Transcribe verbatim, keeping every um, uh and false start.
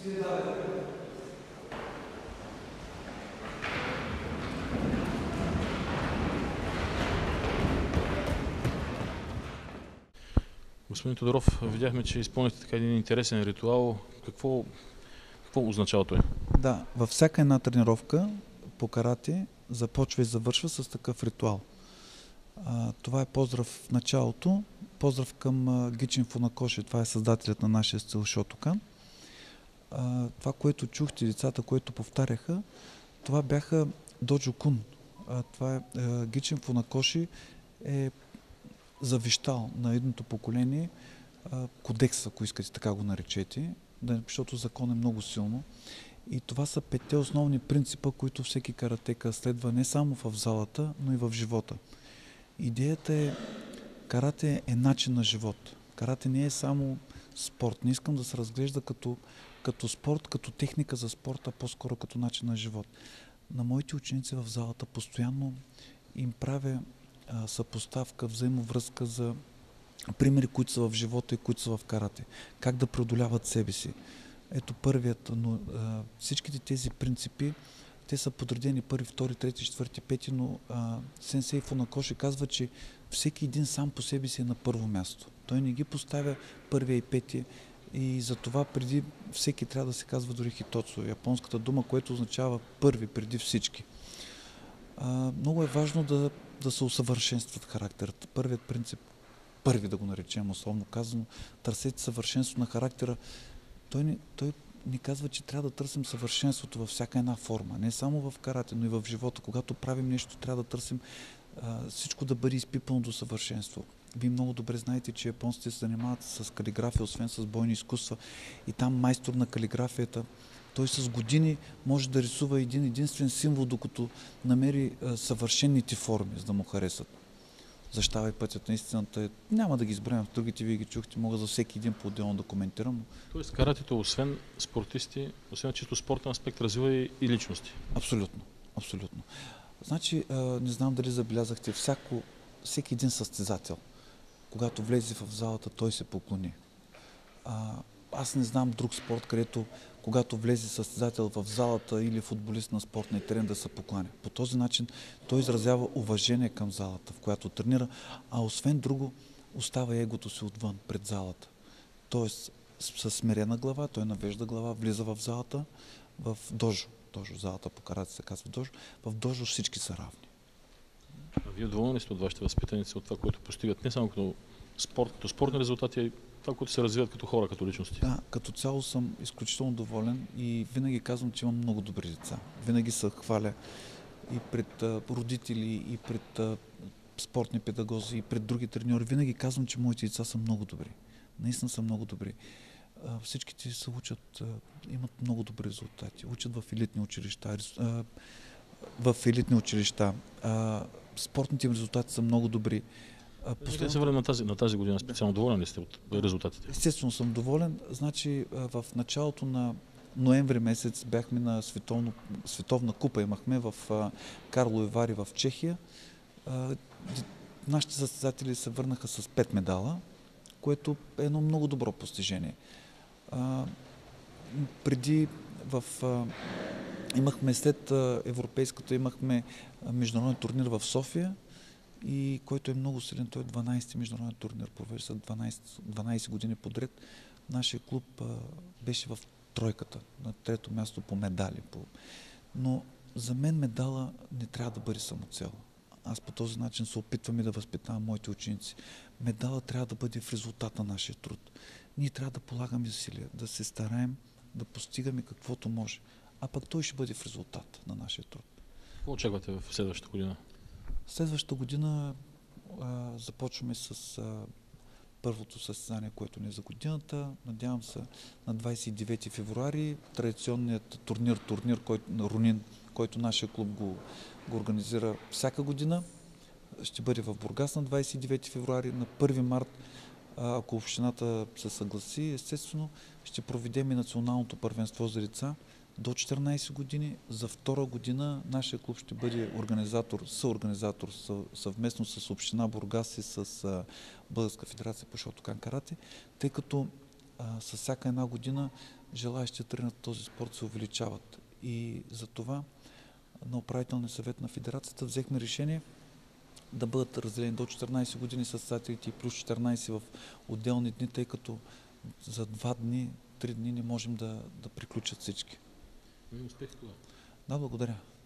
Господин Тодоров, видяхме, че изпълнихте така един интересен ритуал. Какво, какво означава той? Да, във всяка една тренировка по карате започва и завършва с такъв ритуал. А, това е поздрав в началото, поздрав към а, Гичин Фунакоши, това е създателят на нашия стил Шотокан. А, това, което чухте, децата, което повтаряха, това бяха Доджо Кун. А, това е а, Гичин Фунакоши е завещал на едното поколение а, кодекс, ако искате така го наречете, да, защото закон е много силно. И това са петте основни принципа, които всеки каратека следва не само в залата, но и в живота. Идеята е, карате е начин на живот. Карате не е само спорт. Не искам да се разглежда като, като спорт, като техника за спорта, по-скоро като начин на живот. На моите ученици в залата постоянно им правя а, съпоставка, взаимовръзка за примери, които са в живота и които са в карате. Как да преодоляват себе си. Ето първият, но а, всичките тези принципи, те са подредени първи, втори, трети, четвърти, пети, но а, сенсей Фунакоши казва, че всеки един сам по себе си е на първо място. Той не ги поставя първия и пети и затова преди всеки трябва да се казва дори хитоцу, японската дума, което означава първи, преди всички. А, много е важно да, да се усъвършенстват характерът. Първият принцип, първи да го наречем, условно казано, търсете съвършенство на характера. Той ни, той ни казва, че трябва да търсим съвършенството във всяка една форма. Не само в карате, но и в живота. Когато правим нещо, трябва да търсим а, всичко да бъде изпипано до съвършенство. Вие много добре знаете, че японците се занимават с калиграфия, освен с бойни изкуства. И там майстор на калиграфията, той с години може да рисува един единствен символ, докато намери а, съвършените форми, за да му харесат. Защава пътят на истината. Няма да ги изберем в другите, вие ги чухте, мога за всеки един по-отделно да коментирам. Тоест каратето, освен спортисти, освен чисто спортен аспект, развива и, и личности. Абсолютно, абсолютно. Значи, а, не знам дали забелязахте, всяко, всеки един състезател, когато влезе в залата, той се поклони. А, аз не знам друг спорт, където когато влезе състезател в залата или футболист на спортния терен да се покланя. По този начин той изразява уважение към залата, в която тренира, а освен друго остава егото си отвън, пред залата. Тоест, със смирена глава, той навежда глава, влиза в залата, в дожо. Дожо, залата по карате се казва дожо. В дожо всички са равни. А вие доволни сте от вашите възпитаници, от това, което постигат не само като спорт, като спортни резултати, а и това, което се развиват като хора, като личности? Да, като цяло съм изключително доволен и винаги казвам, че имам много добри деца. Винаги се хваля и пред а, родители, и пред а, спортни педагози, и пред други треньори. Винаги казвам, че моите деца са много добри. Наистина са много добри. А, всичките се учат, а, имат много добри резултати. Учат в елитни училища. А, в елитни училища. А, спортните им резултати са много добри. Ще се върнем на тази, на тази година. Специално доволен ли сте от резултатите? Естествено съм доволен. Значи в началото на ноември месец бяхме на световно, световна купа. Имахме в Карлови Вари в Чехия. Нашите състезатели се върнаха с пет медала, което е едно много добро постижение. Преди в имахме след европейската, имахме международен турнир в София, и който е много силен. Той е дванайсети международен турнир, провежда дванайсет, дванайсет години подред. Нашия клуб а, беше в тройката, на трето място по медали. По... Но за мен медала не трябва да бъде самоцел. Аз по този начин се опитвам и да възпитавам моите ученици. Медала трябва да бъде в резултат на нашия труд. Ние трябва да полагаме усилия, да се стараем да постигаме каквото може. А пък той ще бъде в резултат на нашия труд. Какво очаквате в следващата година? Следващата година а, започваме с а, първото състезание, което не е за годината. Надявам се на двайсет и девети февруари традиционният турнир, турнир който, на Рунин, който нашия клуб го, го организира всяка година. Ще бъде в Бургас на двайсет и девети февруари. На първи март, а, ако общината се съгласи, естествено ще проведем и националното първенство за деца до четиринайсет години. За втора година нашия клуб ще бъде организатор, съорганизатор съвместно с община Бургас и с Българска федерация по Шотокан карате, тъй като а, с всяка една година желаящи да тренират този спорт се увеличават. И за това на управителния съвет на федерацията взехме решение да бъдат разделени до четиринайсет години състезателите и плюс четиринайсет в отделни дни, тъй като за два дни, три дни не можем да, да приключат всички. Успех това. Да, благодаря.